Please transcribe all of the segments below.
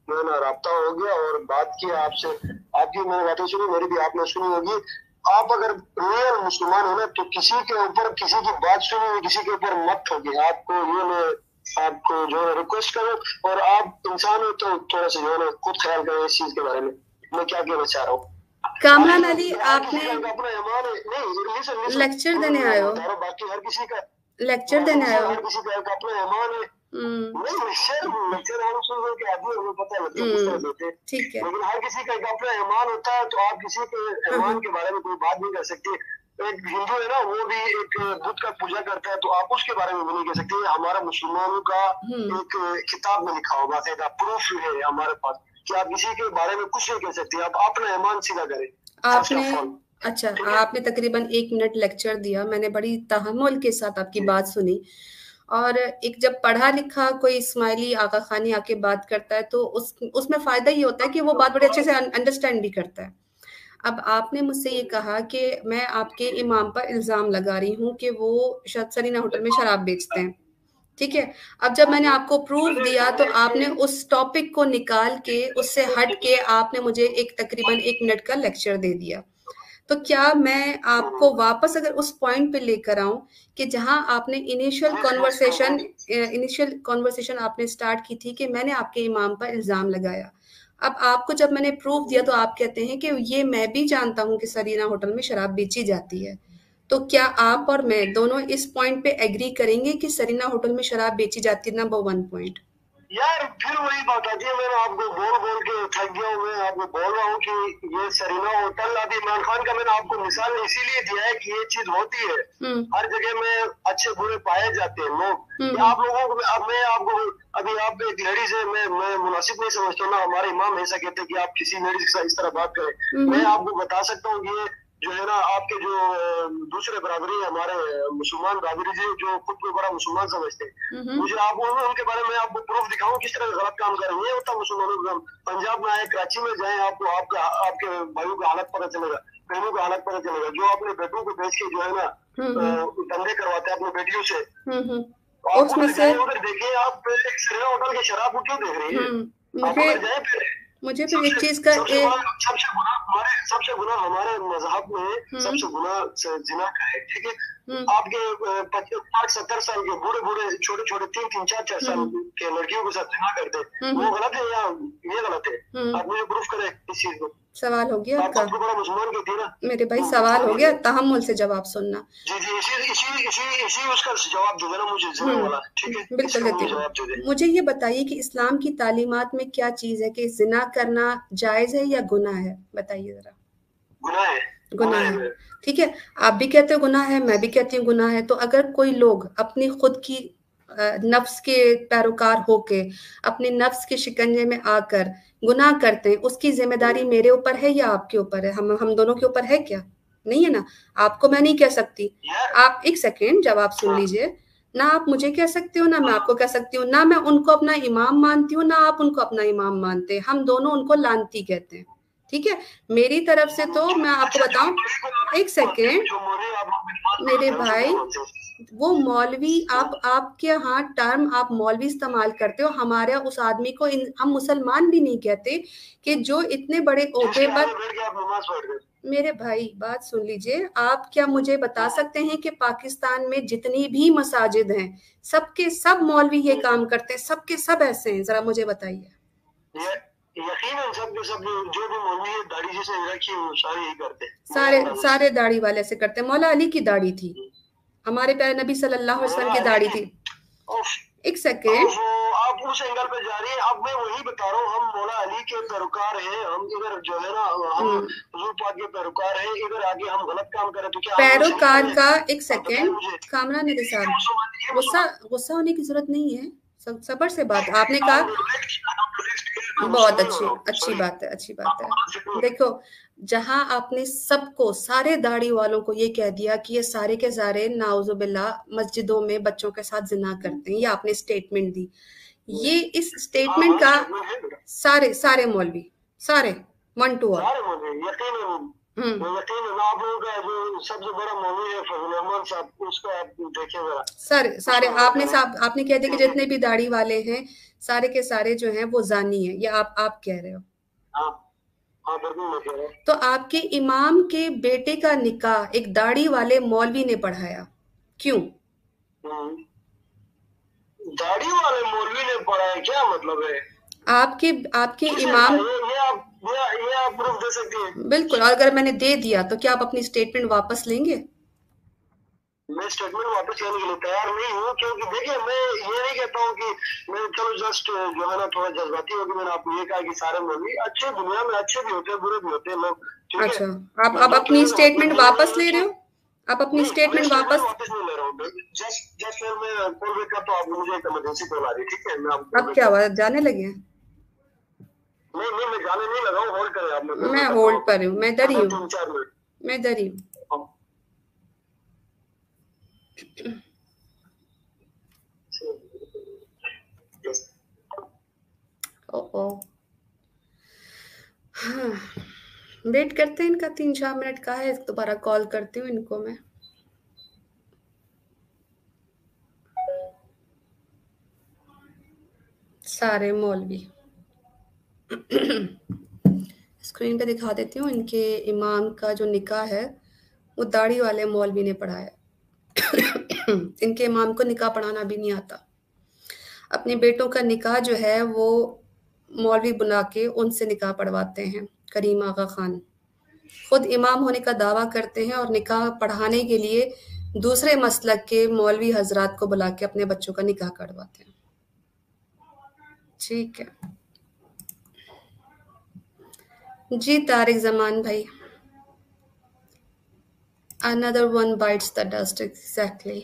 जो है ना राब्ता हो गया और बात की आपसे, आपकी मैंने बातें सुनी, मेरी भी आपने सुनी होगी। आप अगर रियल मुसलमान हो ना तो किसी के ऊपर किसी की बात सुनी हुई किसी के ऊपर मत ठोके। आपको ये मैं आपको जो है रिक्वेस्ट करूं, और आप इंसान हो तो थोड़ा सा जो है ना खुद ख्याल करें इस चीज के बारे में, मैं क्या कहना चाह रहा हूँ। कामरान बाकी अली, हर किसी आपने का एक अपना ईमान है। नहीं लिसन लिसन, लेक्चर मैं देने मैं आए हो? बता रहा हूँ, बाकी हर किसी का लेक्चर लिसन देने आए लिसन, हो? हर किसी का एक अपना ईमान है। हम्म। नहीं लेक्चर लेक्चर हम सुन के आदमी हमें पता लगता है किस तरह देते हैं, ठीक है। लेकिन हर किसी का एक अपना ईमान होता है, तो आप किसी के हाँ हाँ। ईमान के बारे में कोई बात नहीं कर सकते। एक हिंदू है ना, वो भी एक बुद्ध का पूजा करता है, तो आप उसके बारे में भी नहीं कह सकते। हमारा मुसलमानों का हम्म। एक किताब में लिखा होगा, प्रूफ है हमारे पास कि आप किसी के बारे में कुछ नहीं कह सकते। आप अपना ईमान सीधा करें फर्स्ट आपने ऑफ ऑल। अच्छा, ठीक है। आपने तकरीबन 1 मिनट लेक्चर दिया, मैंने बड़ी तहम्मुल के साथ आपकी बात सुनी। और एक जब पढ़ा लिखा कोई इस्माइली आगा खानी आके बात करता है तो उसमें फायदा ये होता है कि वो बात बड़े अच्छे से अंडरस्टैंड भी करता है। अब आपने मुझसे ये कहा कि मैं आपके इमाम पर इल्ज़ाम लगा रही हूँ कि वो सरीना होटल में शराब बेचते हैं। ठीक है। अब जब मैंने आपको प्रूफ दिया तो आपने उस टॉपिक को निकाल के, उससे हट के आपने मुझे एक तकरीबन 1 मिनट का लेक्चर दे दिया। तो क्या मैं आपको वापस अगर उस पॉइंट पे लेकर आऊं कि जहां आपने इनिशियल कॉन्वर्सेशन आपने स्टार्ट की थी कि मैंने आपके इमाम पर इल्जाम लगाया। अब आपको जब मैंने प्रूफ दिया तो आप कहते हैं कि ये मैं भी जानता हूं कि सरीना होटल में शराब बेची जाती है। तो क्या आप और मैं दोनों इस पॉइंट पे एग्री करेंगे कि सरीना होटल में शराब बेची जाती है? Number one point. यार फिर वही बात आती है, मैंने आपको बोल बोल के थक गया हूँ। मैं आपको बोल रहा हूँ कि ये सरीना होटल, अभी इमरान खान का मैंने आपको मिसाल इसीलिए दिया है कि ये चीज होती है हर जगह में, अच्छे बुरे पाए जाते हैं लोग। या आप लोगों को अब मैं आपको, अभी आप एक लेडीज है, मैं मुनासिब नहीं समझता ना, हमारे इमाम ऐसा कहते हैं कि आप किसी लेडीज के साथ इस तरह बात करें। मैं आपको बता सकता हूँ कि ये जो है ना आपके जो दूसरे बरादरी हमारे मुसलमान बरादरी जी जो खुद को बड़ा मुसलमान समझते हैं, मुझे आप उनके बारे में आपको प्रूफ दिखाऊं किस तरह गलत काम कर रहे हैं। होता मुसलमानों का पंजाब में आए, कराची में जाए, आपको आपका आपके भाइयों का हालत पता चलेगा, बहनों का हालत पता चलेगा, जो अपने बेटों को बेच के जो है ना दंगे करवाते हैं अपने बेटियों से। तो आप उसमें उधर से जाए, उधर देखें, आप एक सरेना होटल की शराब को क्यों देख रही है? आप मुझे उधर जाए फिर। मुझे फिर एक सबसे चीज का सबसे बड़ा सबसे गुना हमारे मजहब में सबसे गुना जिना का है। ठीक है। आपके 60-70 साल के बूढ़े बूढ़े छोटे छोटे 3-3 4-4 साल के लड़कियों के साथ जिना करते हैं, वो गलत है या ये गलत है? आप मुझे प्रूफ करें इस चीज को। सवाल हो गया आप आपका? सबसे बड़ा मुसलमान के थे ना। मेरे भाई सवाल हो गया, तहम्मुल से जवाब सुनना। जी जी, इसी इसी इसी इसी उसका जवाब दे देना मुझे, जिना वाला। ठीक है, बिल्कुल इसका देती मुझे हूँ। जवाब दे दे। मुझे ये बताइए कि इस्लाम की तालीमात में क्या चीज है कि जिना करना जायज है या गुनाह है? बताइए जरा। गुनाह है। गुनाह है। ठीक है। आप भी कहते हो गुनाह है, मैं भी कहती हूँ गुनाह है। तो अगर कोई लोग अपनी खुद की नफ्स के पैरोकार होके अपने नफ्स के शिकंजे में आकर गुनाह करते हैं, उसकी जिम्मेदारी मेरे ऊपर है या आपके ऊपर है? हम दोनों के ऊपर है क्या? नहीं है ना। आपको मैं नहीं कह सकती। आप एक सेकेंड जवाब सुन लीजिए। ना आप मुझे कह सकते हो ना मैं आपको कह सकती हूँ, ना मैं उनको अपना इमाम मानती हूँ ना आप उनको अपना इमाम मानते हैं। हम दोनों उनको लानती कहते हैं। ठीक है। मेरी तरफ से तो मैं आपको बताऊं, एक सेकेंड मेरे भाई, वो मौलवी आपके यहाँ टर्म आप मौलवी इस्तेमाल करते हो, हमारे उस आदमी को हम मुसलमान भी नहीं कहते कि जो इतने बड़े ओहदे पर। मेरे भाई बात सुन लीजिए। आप क्या मुझे बता सकते हैं कि पाकिस्तान में जितनी भी मसाजिद हैं सबके सब मौलवी ये काम करते हैं? सबके सब ऐसे हैं? जरा मुझे बताइए। यकीनन सब के सब जो भी मौलवी है दाढ़ी जिसे रखी है वो सारे यही करते हैं। सारे सारे दाढ़ी वाले से करते हैं। मौला अली की दाढ़ी थी, हमारे प्यारे नबी सल्लल्लाहु अलैहि वसल्लम की दाढ़ी थी। एक सेकेंड। आप उस एंगल पे जा रही है। अब मैं वही बता रहा हूँ, हम मौला अली के पैरोकार हैं, हम इधर जो है ना हम हुजूर पाक के पैरोकार हैं, इधर आगे हम गलत काम करें तो क्या पैरोकार का? एक सेकेंड कामरान मेरे साथ, गुस्सा गुस्सा होने की जरूरत नहीं है, सबर से बात। आपने कहा बहुत अच्छी अच्छी बात है, अच्छी बात है। देखो, जहां आपने सबको सारे दाढ़ी वालों को ये कह दिया कि ये सारे के सारे नाउजुबिल्ला मस्जिदों में बच्चों के साथ जिना करते हैं, ये आपने स्टेटमेंट दी। ये इस स्टेटमेंट का सारे सारे मौलवी सारे 1 to all यकीन है ना, आप लोगों का जो सबसे बड़ा मौलवी है फजल अहमद साहब, उसको आप देखिए जरा। सारे आपने कह दिया कि जितने भी दाढ़ी वाले हैं सारे के सारे जो हैं वो जानी है, या आप कह रहे हो? हाँ हाँ बिल्कुल मैं कह रहा हूँ। तो आपके इमाम के बेटे का निकाह एक दाढ़ी वाले मौलवी ने पढ़ाया, क्यों? दाढ़ी वाले मौलवी ने पढ़ाया, क्या मतलब है? आपके इमाम, ये आप प्रूफ दे सकती हैं? बिल्कुल। और अगर मैंने दे दिया तो क्या आप अपनी स्टेटमेंट वापस लेंगे? मैं स्टेटमेंट वापस लेने के लिए तैयार नहीं हूँ, क्योंकि देखिए मैं ये नहीं कहता हूँ कि मैं चलो जस्ट जो है ना थोड़ा जज्बाती हो कि मैंने आपको ये कहा कि सारे मौलवी अच्छे, दुनिया में अच्छे भी होते हैं बुरे भी होते हैं लोग। अच्छा, आप अपनी स्टेटमेंट वापस ले रहे हो? आप अपनी स्टेटमेंट वापस नहीं ले रहा हूँ। जस्ट मैं कॉल बैक करता हूँ, आपको मुझे एक इमरजेंसी कॉल आ रही है, ठीक है? मैं आपको अब क्या हुआ, जाने लगे हैं? नहीं मैं जाने नहीं लगा हूँ, होल्ड करें आप। मैं होल्ड पर हूँ, मैं डरी हूँ, मैं डरी हूँ। हाँ, वेट करते हैं इनका, 3-4 मिनट का है, दोबारा कॉल करती हूँ इनको मैं। सारे मौलवी स्क्रीन पे दिखा देती हूँ। इनके इमाम का जो निकाह है वो दाढ़ी वाले मौलवी ने पढ़ाया। इनके इमाम को निकाह पढ़ाना भी नहीं आता। अपने बेटों का निकाह जो है वो मौलवी बुला के उनसे निकाह पढ़वाते हैं। करीम आगा खान खुद इमाम होने का दावा करते हैं और निकाह पढ़ाने के लिए दूसरे मसलक के मौलवी हजरात को बुला के अपने बच्चों का निकाह करवाते हैं। ठीक है जी तारिक जमान भाई। Another one bites the dust, exactly.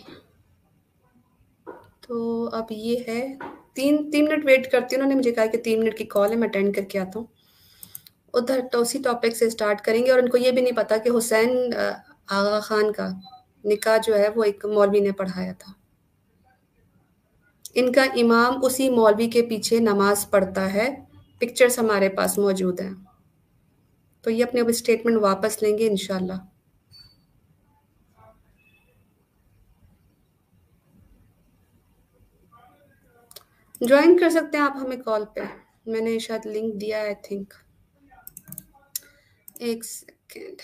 तो अब ये है 3 मिनट वेट करती हूँ। उन्होंने मुझे कहा कि 3 मिनट की कॉल है, मैं अटेंड करके आता हूँ उधर। तो उसी टॉपिक से स्टार्ट करेंगे। और उनको ये भी नहीं पता कि हुसैन आगा खान का निकाह जो है वो एक मौलवी ने पढ़ाया था। इनका इमाम उसी मौलवी के पीछे नमाज पढ़ता है, पिक्चर्स हमारे पास मौजूद हैं। तो ये अपने अब स्टेटमेंट वापस लेंगे इंशाल्लाह। ज्वाइन कर सकते हैं आप हमें कॉल पे, मैंने शायद लिंक दिया है आई थिंक। एक सेकेंड।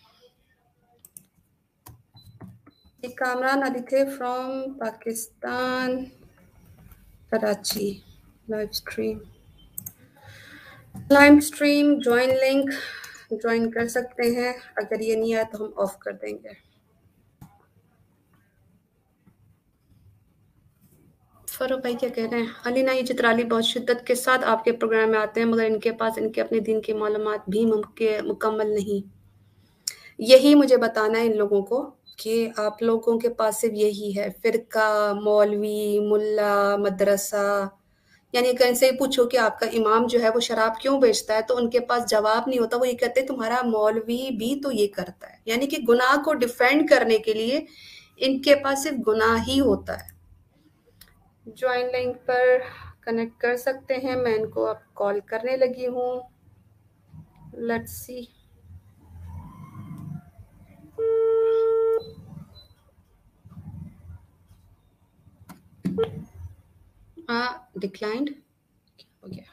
कामरान अली थे from Pakistan, Karachi. Live stream join link join कर सकते हैं। अगर ये नहीं आया तो हम ऑफ कर देंगे। फरूक भाई क्या कह रहे हैं? अली नाई चित्राली बहुत शिद्दत के साथ आपके प्रोग्राम में आते हैं, मगर इनके पास इनके अपने दिन की मालूमात भी मुकम्मल नहीं। यही मुझे बताना है इन लोगों को कि आप लोगों के पास सिर्फ यही है, फिरका, मौलवी, मुल्ला, मदरसा। यानी अगर इनसे पूछो कि आपका इमाम जो है वो शराब क्यों बेचता है तो उनके पास जवाब नहीं होता। वो ये कहते हैं तुम्हारा मौलवी भी तो ये करता है। यानी कि गुनाह को डिफेंड करने के लिए इनके पास सिर्फ गुनाह ही होता है। ज्वाइन लिंक पर कनेक्ट कर सकते हैं। मैं इनको अब कॉल करने लगी हूँ। Let's see. डिक्लाइंड हो गया।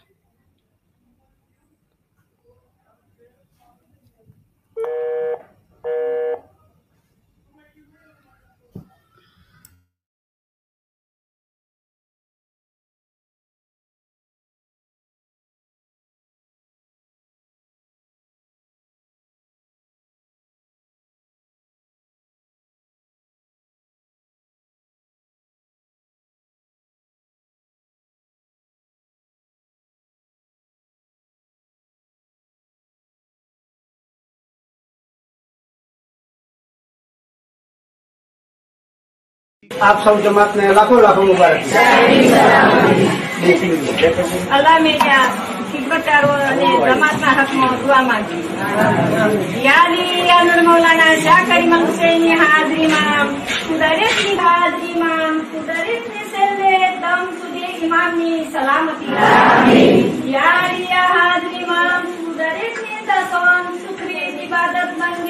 आप सब जमात में लाखों लाखों मुबारक। अल्लाह मेरा खिदमत जमातના હકમાં દુઆ માંગી યાલી અનુર મૌલાના શાહ કરીમ હુસૈની હાજરીમાં દરેકની હાજરીમાં દરેકને સેલે દમ સુધી ઇમામની સલામતી આમીન યાલી હાજરીમાં દરેકને દસોન સુખરી ઇબાદત મંદ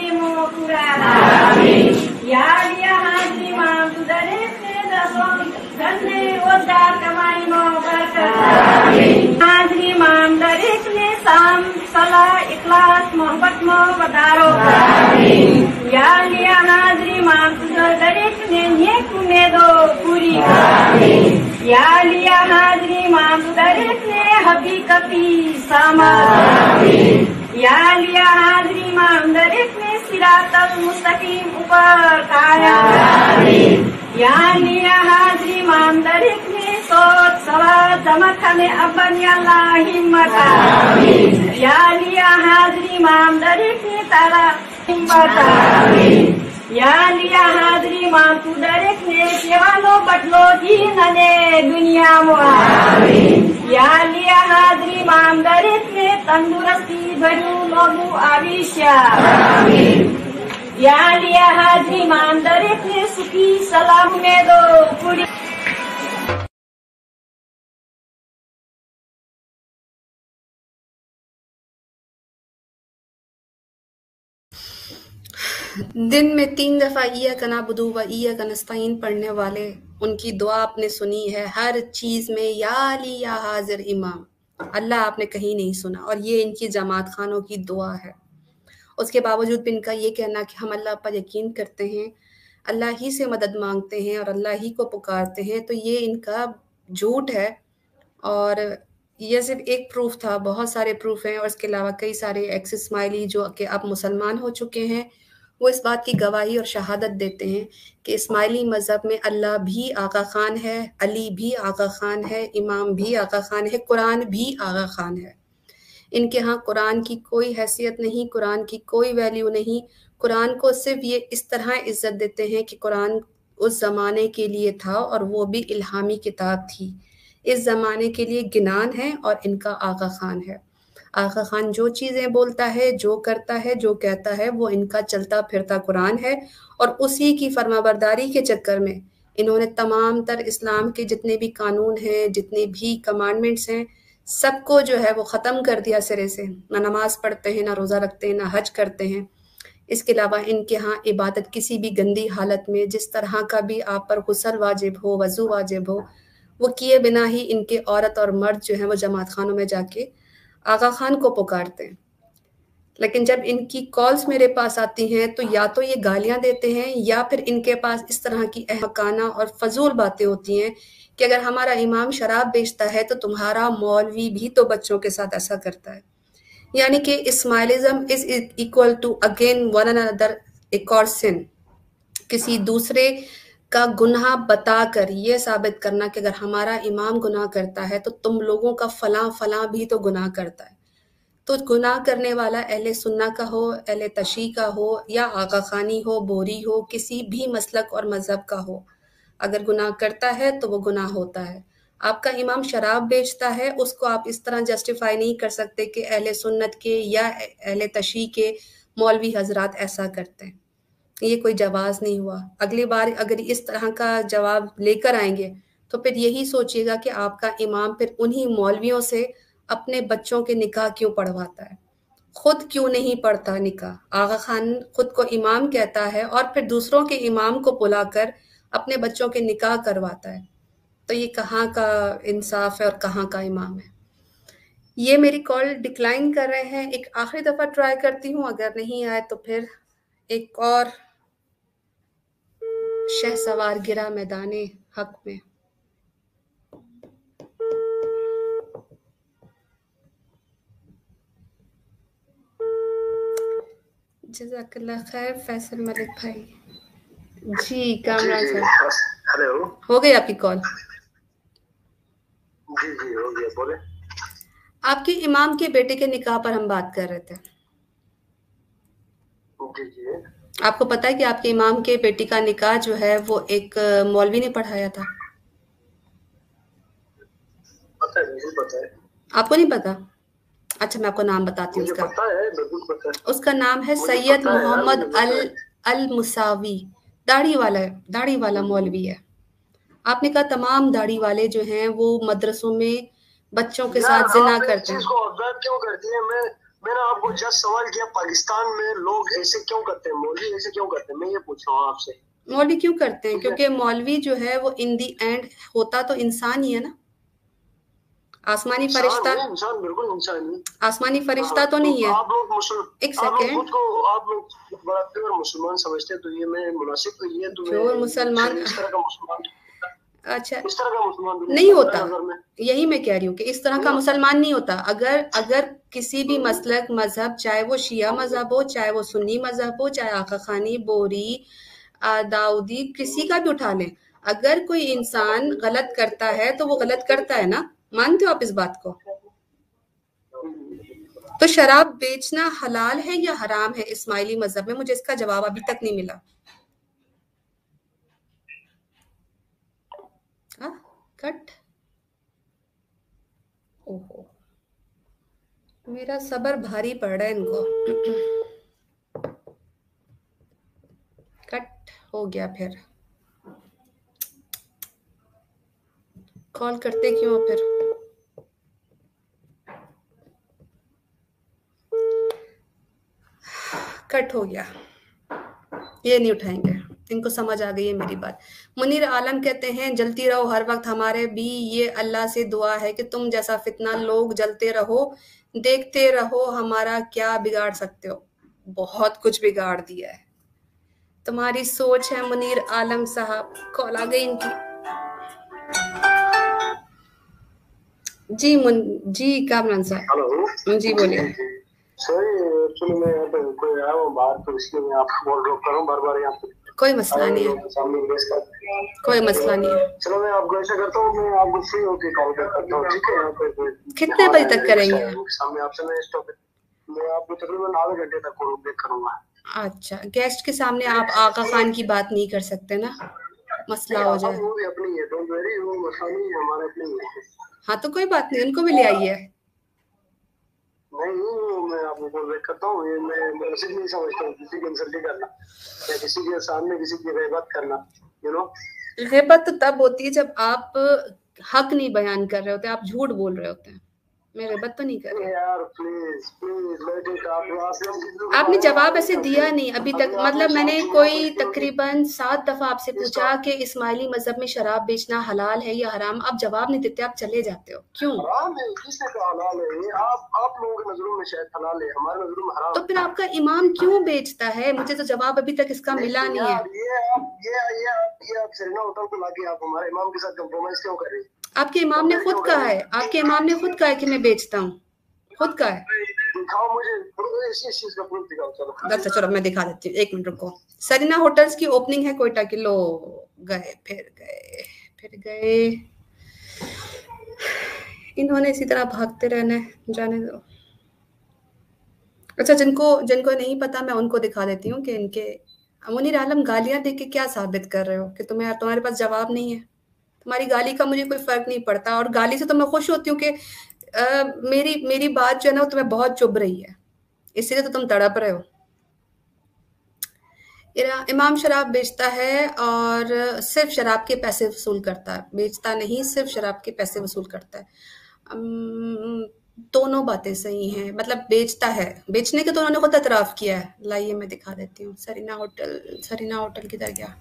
अल्लाह इखलास मोहब्बत में वधारो या लिया हाजरी मां तुझो दरेक ने नेक उम्मीदो पूरी या लिया हाजरी मां दरेक ने हकीकती सामत या लिया हाजरी मां दरेक ने सिरातल मुस्तकीम ऊपर काया या लिया हाजरी मां दरेक ने सोच सवाल जमखने अब्बन या अल्लाह हिम्मत या लिया हाजरी मां दरेक ने तारा हिम्मत या लिया हाजरी मां तू दरेक ने सेवालो बदलो दीन ने दुनिया में या लिया हाजरी मां दरेक ने तंदुरुस्ती भरू लोगू आविष्या या लिया हाजरी मां दरेक ने सुखी सलाम में दो पूरी दिन में 3 दफा इय्याका नअबुदु व इय्याका नस्तईन पढ़ने वाले उनकी दुआ आपने सुनी है हर चीज में या अली या हाजिर इमाम। अल्लाह आपने कहीं नहीं सुना और ये इनकी जमात खानों की दुआ है। उसके बावजूद भी इनका ये कहना कि हम अल्लाह पर यकीन करते हैं, अल्लाह ही से मदद मांगते हैं और अल्लाह ही को पुकारते हैं, तो ये इनका झूठ है। और ये सिर्फ एक प्रूफ था, बहुत सारे प्रूफ हैं और इसके अलावा कई सारे एक्स इस्माइली जो कि अब मुसलमान हो चुके हैं वो इस बात की गवाही और शहादत देते हैं कि इस्माइली मज़हब में अल्लाह भी आगा खान है, अली भी आगा खान है, इमाम भी आगा खान है, कुरान भी आगा खान है। इनके यहाँ कुरान की कोई हैसियत नहीं, कुरान की कोई वैल्यू नहीं। कुरान को सिर्फ ये इस तरह इज्जत देते हैं कि कुरान उस ज़माने के लिए था और वो भी इल्हामी किताब थी, इस ज़माने के लिए गिनान है और इनका आगा खान है। आगा खान जो चीज़ें बोलता है, जो करता है, जो कहता है, वो इनका चलता फिरता कुरान है और उसी की फरमाबरदारी के चक्कर में इन्होंने तमाम तर इस्लाम के जितने भी कानून हैं, जितने भी कमांडमेंट्स हैं, सबको जो है वो ख़त्म कर दिया सिरे से। ना नमाज पढ़ते हैं, ना रोज़ा रखते हैं, ना हज करते हैं। इसके अलावा इनके यहाँ इबादत किसी भी गंदी हालत में जिस तरह का भी आप पर गुस्ल वाजिब हो, वज़ू वाजिब हो, वो किए बिना ही इनके औरत और मर्द जो हैं वो जमात खानों में जाके आगा खान को पुकारते हैं। लेकिन जब इनकी कॉल्स मेरे पास आती हैं तो या तो ये गालियां देते हैं या फिर इनके पास इस तरह की अहमकाना और फजूल बातें होती हैं कि अगर हमारा इमाम शराब बेचता है तो तुम्हारा मौलवी भी तो बच्चों के साथ ऐसा करता है। यानी कि Ismailism is equal to again one another, एक और सिन, किसी दूसरे का गुनाह बताकर ये साबित करना कि अगर हमारा इमाम गुनाह करता है तो तुम लोगों का फलां फलां भी तो गुनाह करता है। तो गुनाह करने वाला अहले सुन्ना का हो, अहले तशी का हो या आगा खानी हो, बोरी हो, किसी भी मसलक और मजहब का हो, अगर गुनाह करता है तो वो गुनाह होता है। आपका इमाम शराब बेचता है, उसको आप इस तरह जस्टिफाई नहीं कर सकते कि अहले सुन्नत के या अहले तशी के मौलवी हजरात ऐसा करते हैं। ये कोई जवाज़ नहीं हुआ। अगली बार अगर इस तरह का जवाब लेकर आएंगे तो फिर यही सोचिएगा कि आपका इमाम फिर उन्हीं मौलवियों से अपने बच्चों के निकाह क्यों पढ़वाता है, खुद क्यों नहीं पढ़ता निकाह। आगा खान खुद को इमाम कहता है और फिर दूसरों के इमाम को बुलाकर अपने बच्चों के निकाह करवाता है। तो ये कहाँ का इंसाफ है और कहाँ का इमाम है। ये मेरी कॉल डिक्लाइन कर रहे हैं। एक आखिरी दफ़ा ट्राई करती हूँ, अगर नहीं आए तो फिर एक और शहसवार गिरा मैदाने हक में। जज़ाकल्लाह खैर फैसल मलिक भाई। जी कामरान साहब, हेलो, हो गई आपकी कॉल? जी जी हो गया, बोले। आपके इमाम के बेटे के निकाह पर हम बात कर रहे थे। जी जी, आपको पता है कि आपके इमाम के बेटी का निकाह जो है वो एक मौलवी ने पढ़ाया था? पता है, मुझे पता है। आपको नहीं पता? अच्छा, मैं आपको नाम बताती हूँ उसका। पता है, बिल्कुल पता है। उसका नाम है सैयद मोहम्मद अल मुसावी। दाढ़ी वाला मौलवी है। आपने कहा तमाम दाढ़ी वाले जो हैं वो मदरसों में बच्चों के साथ जिना करते हैं। इसको ऑब्जर्व क्यों करती है? मैंने आपको जस्ट सवाल किया, पाकिस्तान में लोग ऐसे क्यों करते हैं, मौलवी ऐसे क्यों करते हैं, मैं ये पूछ रहा हूँ आपसे। मौलवी क्यों करते हैं? क्योंकि मौलवी जो है वो इन दी एंड होता तो इंसान ही है ना। आसमानी फरिश्ता, इंसान बिल्कुल इंसान है। आसमानी फरिश्ता तो नहीं है। आप लोग एक सेकेंड, आप लोग बड़ा मुसलमान समझते हैं, तो ये मैं मुनासिब तो ये जो मुसलमान इस तरह का मुसलमान, अच्छा इस तरह का मुसलमान नहीं होता, यही मैं कह रही हूँ कि इस तरह का मुसलमान नहीं होता। अगर किसी भी मसलक मजहब, चाहे वो शिया मजहब हो, चाहे वो सुन्नी मजहब हो, चाहे आका खानी, बोरी, दाऊदी, किसी का भी उठा लें, अगर कोई इंसान गलत करता है तो वो गलत करता है ना, मानते हो आप इस बात को? तो शराब बेचना हलाल है या हराम है इस्माइली मजहब में? मुझे इसका जवाब अभी तक नहीं मिला। कट, ओहो, मेरा सबर भारी पड़ रहा है इनको। कट हो गया, फिर कॉल करते क्यों फिर? कट हो गया, ये नहीं उठाएंगे, इनको समझ आ गई है मेरी बात। मुनीर आलम कहते हैं जलती रहो हर वक्त, हमारे भी ये अल्लाह से दुआ है कि तुम जैसा फितना लोग जलते रहो, देखते रहो, हमारा क्या बिगाड़ सकते हो? बहुत कुछ बिगाड़ दिया है, तुम्हारी सोच है मुनीर आलम साहब। कॉल आ गई इनकी। जी कामरान साहब। हेलो जी बोलिए। सॉरी एक्चुअली मैं यहाँ पे कोई आया हूँ बाहर, तो इसलिए मैं आपको कॉल ड्रॉप कर रहा हूँ बार-बार यहाँ पे। कोई मसला नहीं है, कोई मसला नहीं है। चलो मैं आपको ऐसा करता हूँ, मैं आपको फ्री होके कॉल करता हूँ, ठीक है? यहाँ पे कितने बजे तक करेंगे? सामने आपसे मैं इस टॉपिक, मैं आपको तकरीबन आधे घंटे तक कॉल बैक करूँगा। अच्छा, गेस्ट के सामने आप आका खान की बात नहीं कर सकते ना, मसला हो जाए। वो भी अपनी है, डोंट वरी, वो मसला नहीं है, हमारा अपनी है। हाँ तो कोई बात नहीं, उनको भी ले आइए। नहीं, मैं आपको कॉल बैक करता हूँ। ये मैं उचित नहीं समझता हूँ किसी की इंसल्ट करना या किसी के सामने किसी की गैबत करना, यू नो। गैबत तो तब होती है जब आप हक नहीं बयान कर रहे होते, आप झूठ बोल रहे होते हैं। मैं गैबत तो नहीं कर रही। यार प्लीज प्लीज, आपने जवाब ऐसे दिया नहीं अभी तक। मतलब मैंने कोई तकरीबन 7 दफा आपसे पूछा कि इस्माइली मजहब में शराब बेचना हलाल है या हराम, आप जवाब नहीं देते, आप चले जाते हो, क्यों? हराम है, किसने कहा हलाल है? आप लोगों की नजरों में शायद हलाल है, हमारे नजरों में हराम। तो फिर आपका इमाम क्यों बेचता है? मुझे तो जवाब अभी तक इसका मिला नहीं है। ये आप सरीना होटल को लाके आप हमारे इमाम के साथ कंप्रोमाइज क्यों कर रही है? आपके इमाम ने खुद कहा है, आपके इमाम ने खुद कहा है कि मैं बेचता हूँ, खुद कहा है। दिखाओ मुझे इस चीज का प्रूफ दिखाओ। चलो अच्छा चलो मैं दिखा देती हूँ, 1 मिनट रुको। सरीना होटल्स की ओपनिंग है कोयटा की। लो गए, फिर गए। इन्होंने इसी तरह भागते रहना है, जाने दो। अच्छा, जिनको नहीं पता मैं उनको दिखा देती हूँ कि इनके मुनीर आलम गालियां देके क्या साबित कर रहे हो कि तुम्हारे पास जवाब नहीं है। तुम्हारी गाली का मुझे कोई फर्क नहीं पड़ता, और गाली से तो मैं खुश होती हूँ कि मेरी बात जो है ना तुम्हें बहुत चुभ रही है, इसीलिए तो तुम तड़प रहे हो। इमाम शराब बेचता है और सिर्फ शराब के पैसे वसूल करता है, बेचता नहीं, सिर्फ शराब के पैसे वसूल करता है। दोनों बातें सही हैं, मतलब बेचता है, बेचने के तो उन्होंने खुद एतराफ किया है। लाइए मैं दिखा देती हूँ। सरीना होटल किधर गया?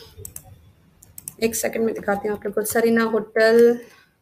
1 सेकंड में दिखाती हूँ आप लोगों को। Serena hotel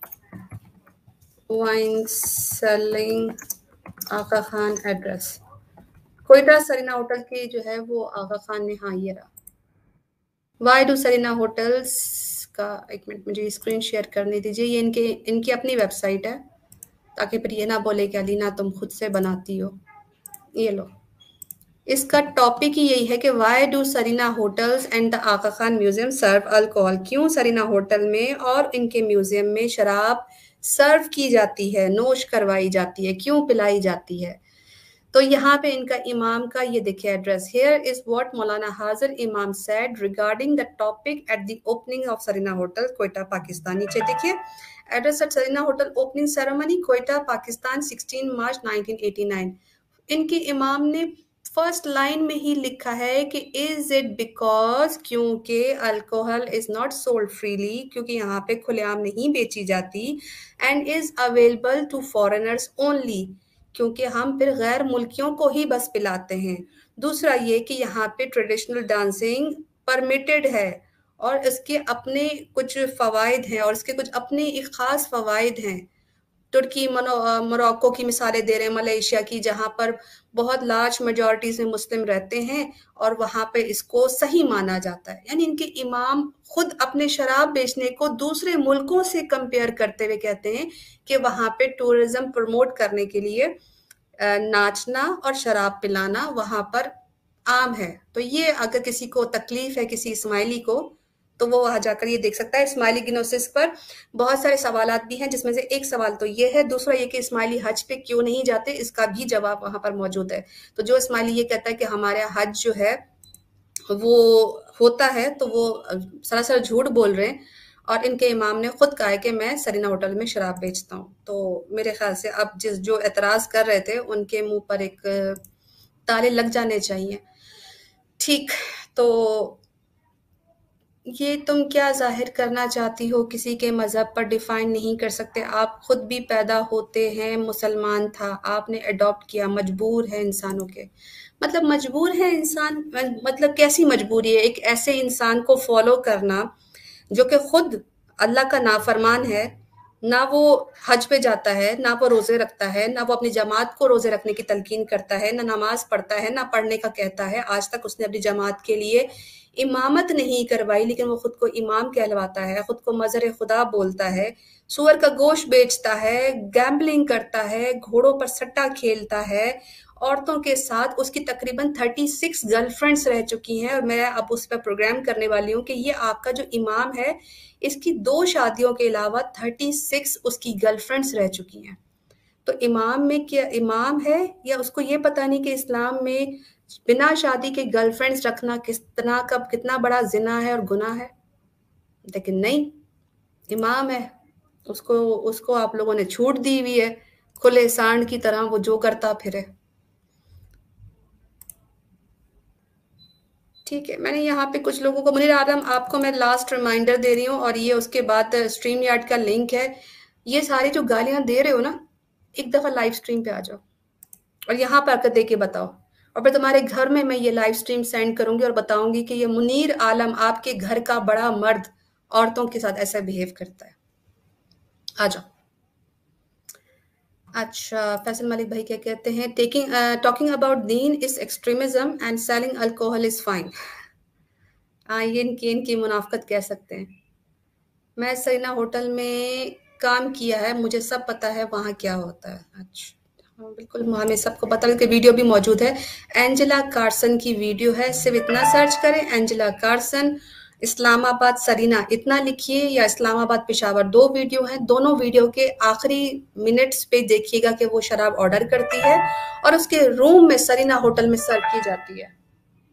wine selling Aga Khan address Quetta. Serena hotel की जो है वो आका खान ने, हाँ ये रहा। वाई डू सरीना होटल्स का, 1 मिनट मुझे स्क्रीन शेयर करने दीजिए। ये इनकी अपनी वेबसाइट है, ताकि फिर ये ना बोले कि अलीना तुम खुद से बनाती हो। ये लो, इसका टॉपिक ही यही है कि why do Serena hotels and the Aga Khan museum serve alcohol. क्यों सरीना होटल में और इनके म्यूजियम में शराब सर्व की जाती है, नोश करवाई जाती है, क्यों पिलाई जाती है? तो यहाँ पे इनका इमाम का ये देखिए address. Here is what Maulana Hazir Imam said regarding the topic at the opening of Serena hotel Quetta Pakistan. नीचे देखिए address at Serena hotel opening ceremony Quetta Pakistan 16 March 1989। इनके इमाम ने फर्स्ट लाइन में ही लिखा है कि इज इट बिकॉज, क्योंकि alcohol is not sold freely, क्योंकि यहाँ पे खुलेआम नहीं बेची जाती, and is available to foreigners only, क्योंकि हम फिर गैर मुल्कियों को ही बस पिलाते हैं। दूसरा ये कि यहाँ पे ट्रेडिशनल डांसिंग परमिटेड है और इसके अपने कुछ फ़वाइद हैं और इसके कुछ अपने एक ख़ास फ़वाइद हैं। तुर्की, मोरक्को की मिसालें दे रहे हैं, मलेशिया की, जहाँ पर बहुत लार्ज मेजॉरिटीज में मुस्लिम रहते हैं और वहाँ पे इसको सही माना जाता है। यानी इनके इमाम खुद अपने शराब बेचने को दूसरे मुल्कों से कंपेयर करते हुए कहते हैं कि वहाँ पे टूरिज्म प्रमोट करने के लिए नाचना और शराब पिलाना वहाँ पर आम है। तो ये अगर किसी को तकलीफ है, किसी इस्माइली को, तो वो वहां जाकर ये देख सकता है। इस्माइली गिनोसिस पर बहुत सारे सवालात भी हैं, जिसमें से एक सवाल तो ये है, दूसरा ये कि इस्माइली हज पे क्यों नहीं जाते, इसका भी जवाब वहां पर मौजूद है। तो जो इस्माइली ये कहता है कि हमारे हज जो है वो होता है, तो वो सरासर झूठ बोल रहे हैं। और इनके इमाम ने खुद कहा है कि मैं सरीना होटल में शराब बेचता हूँ। तो मेरे ख्याल से अब जो एतराज कर रहे थे उनके मुंह पर एक ताले लग जाने चाहिए। ठीक, तो ये तुम क्या जाहिर करना चाहती हो, किसी के मजहब पर डिफाइन नहीं कर सकते। आप खुद भी पैदा होते हैं मुसलमान था, आपने अडॉप्ट किया, मजबूर है इंसानों के। मतलब मजबूर है इंसान, मतलब कैसी मजबूरी है एक ऐसे इंसान को फॉलो करना जो कि खुद अल्लाह का नाफरमान है, ना वो हज पे जाता है, ना वो रोजे रखता है, ना वो अपनी जमात को रोजे रखने की तलकीन करता है, ना नमाज पढ़ता है, ना पढ़ने का कहता है। आज तक उसने अपनी जमात के लिए इमामत नहीं करवाई, लेकिन वो खुद को इमाम कहलवाता है, खुद को मजर खुदा बोलता है, सुअर का गोश्त बेचता है, गैम्बलिंग करता है, घोड़ों पर सट्टा खेलता है, औरतों के साथ उसकी तकरीबन 36 गर्लफ्रेंड्स रह चुकी हैं। और मैं अब उस पर प्रोग्राम करने वाली हूँ कि ये आपका जो इमाम है, इसकी 2 शादियों के अलावा 36 उसकी गर्लफ्रेंड्स रह चुकी हैं। तो इमाम में क्या इमाम है, या उसको ये पता नहीं कि इस्लाम में बिना शादी के गर्लफ्रेंड्स रखना कितना बड़ा जिना है और गुनाह है। लेकिन नहीं, इमाम है, उसको आप लोगों ने छूट दी हुई है, खुले सांड की तरह वो जो करता फिरे। ठीक है, मैंने यहाँ पे कुछ लोगों को, मुनीर आलम आपको मैं लास्ट रिमाइंडर दे रही हूँ, और ये उसके बाद स्ट्रीम यार्ड का लिंक है। ये सारी जो गालियां दे रहे हो ना, एक दफा लाइव स्ट्रीम पे आ जाओ और यहाँ पर आकर दे के बताओ, और फिर तुम्हारे घर में मैं ये लाइव स्ट्रीम सेंड करूंगी और बताऊंगी कि ये मुनीर आलम आपके घर का बड़ा मर्द औरतों के साथ ऐसा बिहेव करता है। आ जाओ। अच्छा, फैसल मलिक भाई क्या कहते हैं, टॉकिंग अबाउट दीन is extremism and selling alcohol is fine. ये इनकी मुनाफकत कह सकते हैं। मैं सरीना होटल में काम किया है, मुझे सब पता है वहाँ क्या होता है। अच्छा, हाँ बिल्कुल, हमें सबको पता है कि वीडियो भी मौजूद है, एंजेला कार्सन की वीडियो है। सिर्फ इतना सर्च करें, एंजेला कार्सन इस्लामाबाद सरीना इतना लिखिए, या इस्लामाबाद पेशावर, 2 वीडियो हैं। दोनों वीडियो के आखिरी मिनट्स पे देखिएगा कि वो शराब ऑर्डर करती है और उसके रूम में सरीना होटल में सर्व की जाती है।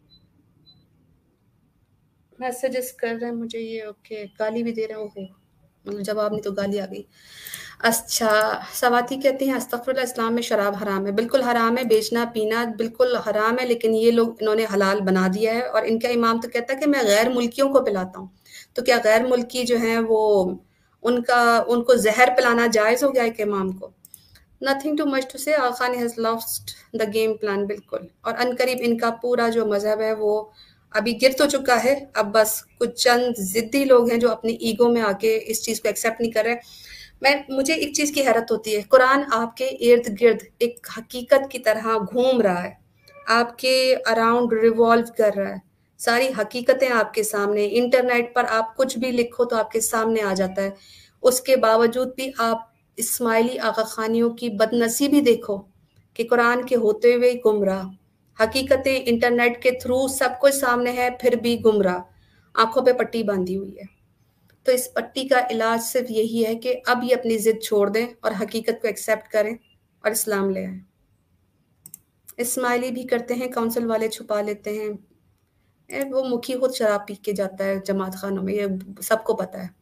मैसेजेस कर रहे हैं मुझे ये, ओके, गाली भी दे रहे हो, मतलब जवाब नहीं तो गाली आ गई। अच्छा, सवाती कहती हैं अस्तगफिरुल्लाह, इस्लाम में शराब हराम है। बिल्कुल हराम है, बेचना पीना बिल्कुल हराम है, लेकिन ये लोग इन्होंने हलाल बना दिया है। और इनका इमाम तो कहता है कि मैं गैर मुल्कियों को पिलाता हूँ। तो क्या गैर मुल्की जो है वो उनको जहर पिलाना जायज़ हो गया है कि इमाम को? Nothing to much to say, Aga has lost the game plan. बिल्कुल, और अनकरीब इनका पूरा जो मजहब है वो अभी गिर तो चुका है। अब बस कुछ चंद जिद्दी लोग हैं जो अपनी ईगो में आके इस चीज को एक्सेप्ट नहीं कर रहे। मुझे एक चीज की हैरत होती है, कुरान आपके इर्द गिर्द एक हकीकत की तरह घूम रहा है, आपके अराउंड रिवॉल्व कर रहा है, सारी हकीकतें आपके सामने। इंटरनेट पर आप कुछ भी लिखो तो आपके सामने आ जाता है। उसके बावजूद भी आप इस्माइली आगा खानियों की बदनसीबी देखो कि कुरान के होते हुए गुमराह, हकीकतें इंटरनेट के थ्रू सब कुछ सामने है, फिर भी गुमराह, आंखों पे पट्टी बांधी हुई है। तो इस पट्टी का इलाज सिर्फ यही है कि अब ये अपनी जिद छोड़ दें और हकीकत को एक्सेप्ट करें और इस्लाम ले आए। इस्माइली भी करते हैं, काउंसिल वाले छुपा लेते हैं। वो मुखी खुद शराब पी के जाता है जमात खानों में, ये सबको पता है।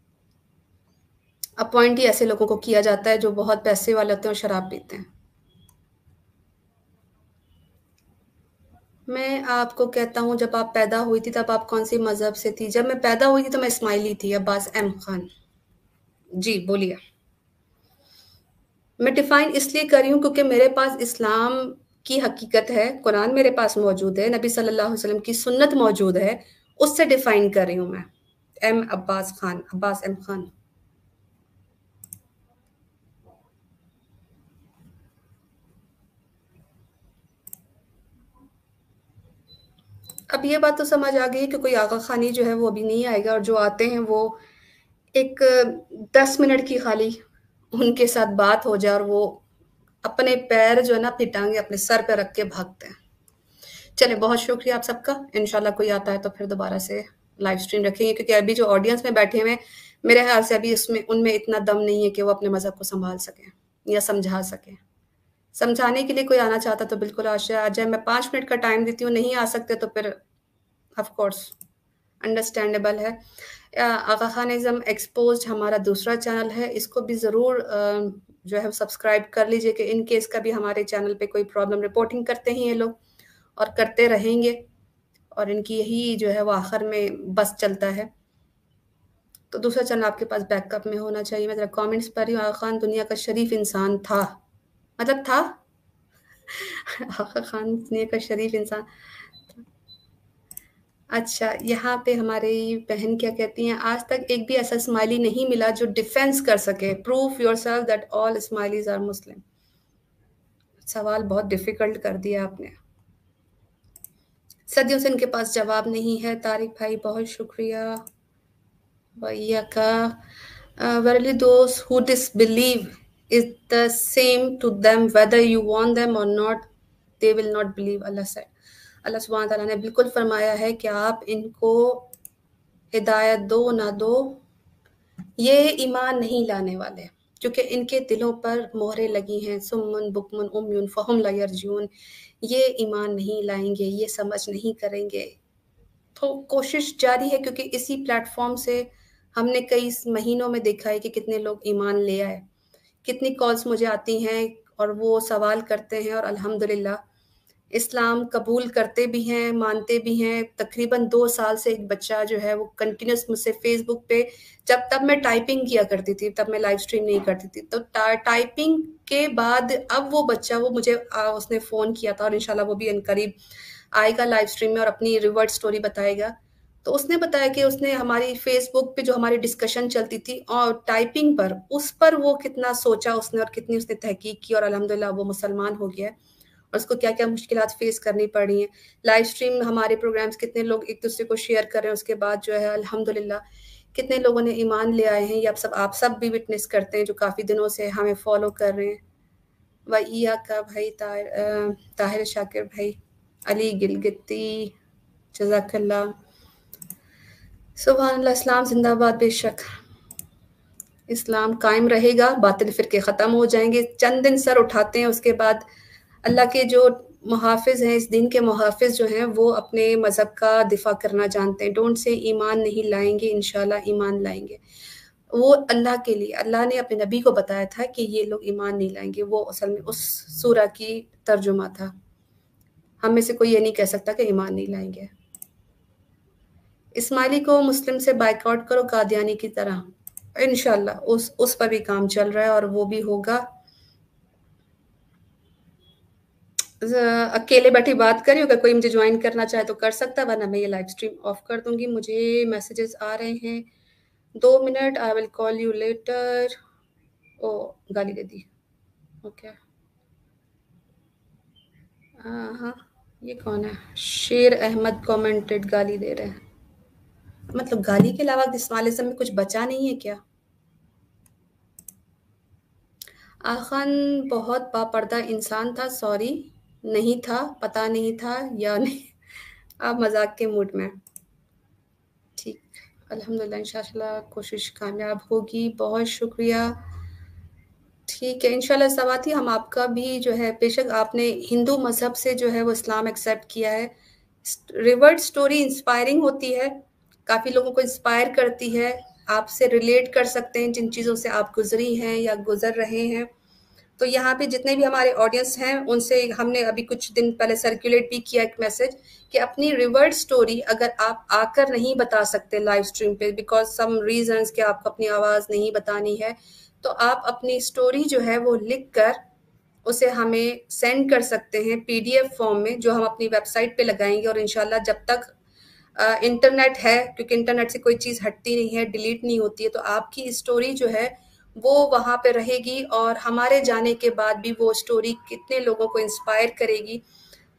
अपॉइंट ही ऐसे लोगों को किया जाता है जो बहुत पैसे वाले होते हैं और शराब पीते हैं। मैं आपको कहता हूँ, जब आप पैदा हुई थी तब आप कौन सी मजहब से थी? जब मैं पैदा हुई थी तो मैं इस्माइली थी, अब्बास एम खान। जी बोलिए। मैं डिफाइन इसलिए कर रही हूँ क्योंकि मेरे पास इस्लाम की हकीकत है, कुरान मेरे पास मौजूद है, नबी सल्लल्लाहु अलैहि वसल्लम की सुन्नत मौजूद है, उससे डिफाइन कर रही हूँ मैं। अब्बास एम खान। अब ये बात तो समझ आ गई कि कोई आगा खानी जो है वो अभी नहीं आएगा, और जो आते हैं वो एक 10 मिनट की खाली उनके साथ बात हो जाए और वो अपने पैर जो है ना, अपनी टांगे अपने सर पे रख के भागते हैं। चले, बहुत शुक्रिया आप सबका। इंशाल्लाह कोई आता है तो फिर दोबारा से लाइव स्ट्रीम रखेंगे, क्योंकि अभी जो ऑडियंस में बैठे हुए मेरे ख्याल से अभी उसमें उनमें इतना दम नहीं है कि वो अपने मज़हब को संभाल सकें या समझा सकें। समझाने के लिए कोई आना चाहता तो बिल्कुल आ जाए। मैं 5 मिनट का टाइम देती हूँ, नहीं आ सकते तो फिर ऑफ कोर्स अंडरस्टैंडेबल है। आगा खानिज़्म एक्सपोज्ड हमारा दूसरा चैनल है, इसको भी ज़रूर जो है सब्सक्राइब कर लीजिए कि इन केस का भी हमारे चैनल पे कोई प्रॉब्लम, रिपोर्टिंग करते हैं ये लोग और करते रहेंगे, और इनकी यही जो है वो आखिर में बस चलता है। तो दूसरा चैनल आपके पास बैकअप में होना चाहिए। मैं ज़रा कमेंट्स पढ़ रही हूँ। आगा खान दुनिया का शरीफ इंसान था, मतलब था आगा खान दुनिया का शरीफ इंसान। अच्छा, यहाँ पे हमारी बहन क्या कहती हैं, आज तक एक भी ऐसा स्माइली नहीं मिला जो डिफेंस कर सके। Proof yourself that all Ismailis are Muslim. सवाल बहुत डिफिकल्ट कर दिया आपने, सदियों से इनके पास जवाब नहीं है। तारिक भाई बहुत शुक्रिया। भैया का verily those who disbelieve is the same to them whether you want them or not, they will not believe, Allah said। अल्लाह सुब्हान ताला ने बिल्कुल फरमाया है कि आप इनको हिदायत दो ना दो, ये ईमान नहीं लाने वाले, क्योंकि इनके दिलों पर मोहरें लगी हैं। सुम्मुन बुकमुन उम्युन फहुम ला यरजून, ये ईमान नहीं लाएंगे, ये समझ नहीं करेंगे। तो कोशिश जारी है, क्योंकि इसी प्लेटफॉर्म से हमने कई महीनों में देखा है कि कितने लोग ईमान ले आए। कितनी कॉल्स मुझे आती हैं और वो सवाल करते हैं और अल्हम्दुलिल्लाह इस्लाम कबूल करते भी हैं, मानते भी हैं। तकरीबन 2 साल से एक बच्चा जो है वो कंटिन्यूस मुझसे फेसबुक पे, तब मैं टाइपिंग किया करती थी, तब मैं लाइव स्ट्रीम नहीं करती थी, तो टाइपिंग के बाद अब वो बच्चा वो मुझे उसने फ़ोन किया था, और इंशाल्लाह वो भी इनकरीब आएगा लाइव स्ट्रीम में और अपनी रिवर्ट स्टोरी बताएगा। तो उसने बताया कि उसने हमारी फेसबुक पे जो हमारी डिस्कशन चलती थी और टाइपिंग पर, उस पर वो कितना सोचा उसने और कितनी उसने तहकीक की, और अल्हम्दुलिल्लाह वो मुसलमान हो गया है। और उसको क्या क्या मुश्किलात फेस करनी पड़ रही हैं। लाइव स्ट्रीम हमारे प्रोग्राम्स कितने लोग एक दूसरे को शेयर कर रहे हैं, उसके बाद जो है अल्हम्दुलिल्लाह कितने लोगों ने ईमान ले आए हैं। ये आप सब भी विटनेस करते हैं जो काफ़ी दिनों से हमें फॉलो कर रहे हैं। वैया का भाई ताहिर शाकिर भाई, अली गिलगिती, जज़ाकल्लाह। सुभान अल्लाह। इस्लाम जिंदाबाद। बेशक इस्लाम कायम रहेगा, बातिल फिरके ख़त्म हो जाएंगे। चंद दिन सर उठाते हैं, उसके बाद अल्लाह के जो मुहाफिज हैं, इस दिन के मुहाफिज जो हैं, वो अपने मज़हब का दिफा करना जानते हैं। डोंट से ईमान नहीं लाएंगे, इंशाल्लाह ईमान लाएंगे। वो अल्लाह के लिए, अल्लाह ने अपने नबी को बताया था कि ये लोग ईमान नहीं लाएंगे। वो असल में उस सूरा की तर्जुमा था। हम में से कोई ये नहीं कह सकता कि ईमान नहीं लाएंगे। इस्माइली को मुस्लिम से बाइकआउट करो कादियानी की तरह। इंशाल्लाह उस पर भी काम चल रहा है और वो भी होगा। अकेले बैठी बात करी, अगर कोई मुझे ज्वाइन करना चाहे तो कर सकता है, वरना मैं ये लाइव स्ट्रीम ऑफ कर दूंगी। मुझे मैसेजेस आ रहे हैं। 2 minute, I will call you later. ओ गाली दे दी। ओके हाँ, ये कौन है? शेर अहमद कमेंटेड, गाली दे रहे हैं। मतलब गाली के अलावा इस्माइलिज्म में कुछ बचा नहीं है क्या? आखन बहुत बापर्दा इंसान था। सॉरी, नहीं था, पता नहीं था या नहीं। आप मजाक के मूड में। ठीक, अल्हम्दुलिल्लाह इंशाल्लाह कोशिश कामयाब होगी। बहुत शुक्रिया। ठीक है, इंशाल्लाह सवाती, हम आपका भी जो है, बेशक आपने हिंदू मज़हब से जो है वो इस्लाम एक्सेप्ट किया है। रिवर्ट स्टोरी इंस्पायरिंग होती है, काफ़ी लोगों को इंस्पायर करती है, आपसे रिलेट कर सकते हैं जिन चीज़ों से आप गुजरी हैं या गुजर रहे हैं। तो यहाँ पे जितने भी हमारे ऑडियंस हैं, उनसे हमने अभी कुछ दिन पहले सर्कुलेट भी किया एक मैसेज कि अपनी रिवर्ट स्टोरी अगर आप आकर नहीं बता सकते लाइव स्ट्रीम पे, बिकॉज सम रीजंस कि आपको अपनी आवाज़ नहीं बतानी है, तो आप अपनी स्टोरी जो है वो लिख कर उसे हमें सेंड कर सकते हैं PDF फॉर्म में, जो हम अपनी वेबसाइट पे लगाएंगे। और इंशाल्लाह जब तक इंटरनेट है, क्योंकि इंटरनेट से कोई चीज़ हटती नहीं है, डिलीट नहीं होती है, तो आपकी स्टोरी जो है वो वहाँ पे रहेगी और हमारे जाने के बाद भी वो स्टोरी कितने लोगों को इंस्पायर करेगी।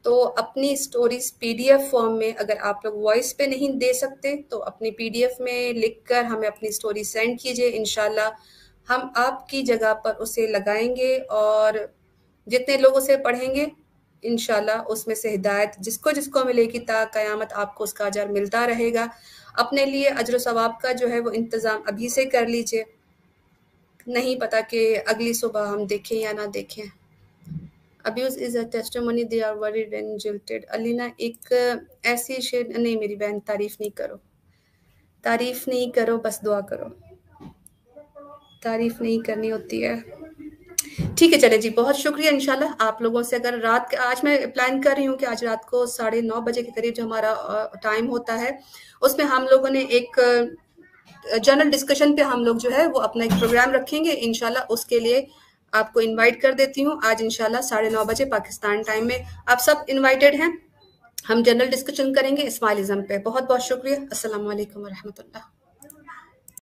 तो अपनी स्टोरीज पीडीएफ फॉर्म में, अगर आप लोग वॉइस पे नहीं दे सकते तो अपनी पीडीएफ में लिखकर हमें अपनी स्टोरी सेंड कीजिए। इंशाल्लाह हम आपकी जगह पर उसे लगाएंगे और जितने लोग उसे पढ़ेंगे इंशाल्लाह उसमें से हिदायत जिसको जिसको मिलेगी ता क़यामत आपको उसका अजर मिलता रहेगा। अपने लिए अजर सवाब का जो है वो इंतज़ाम अभी से कर लीजिए, नहीं पता कि अगली सुबह हम देखें या ना देखें। Abuse is a testimony, they are worried and jilted. Alina एक ऐसी शेर नहीं मेरी बहन, तारीफ नहीं करो, तारीफ नहीं करो, बस दुआ करो, तारीफ नहीं करनी होती है। ठीक है, चले जी, बहुत शुक्रिया। इंशाल्लाह आप लोगों से अगर रात आज मैं प्लान कर रही हूँ कि आज रात को 9:30 बजे के करीब जो हमारा टाइम होता है उसमें हम लोगों ने एक जनरल डिस्कशन पे हम लोग जो है वो अपना एक प्रोग्राम रखेंगे। इंशाल्लाह उसके लिए आपको इनवाइट कर देती हूँ। आज इंशाल्लाह 9:30 बजे पाकिस्तान टाइम में आप सब इनवाइटेड हैं। हम जनरल डिस्कशन करेंगे इस्माइलिज्म पे। बहुत बहुत शुक्रिया। अस्सलाम वालेकुम व रहमतुल्लाह।